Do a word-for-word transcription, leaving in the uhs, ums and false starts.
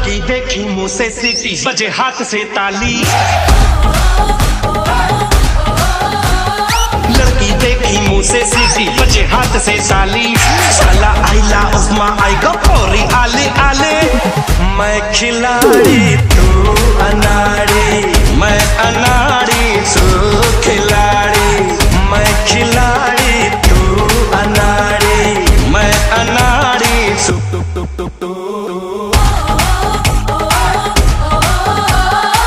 लड़की देखी मुंह से सीटी, बजे हाथ से ताली। लड़की देखी मुंह से सीटी, बजे हाथ से ताली। साला आइला उस्मा आई गो पोरी आले आले, मैं खिलाड़ी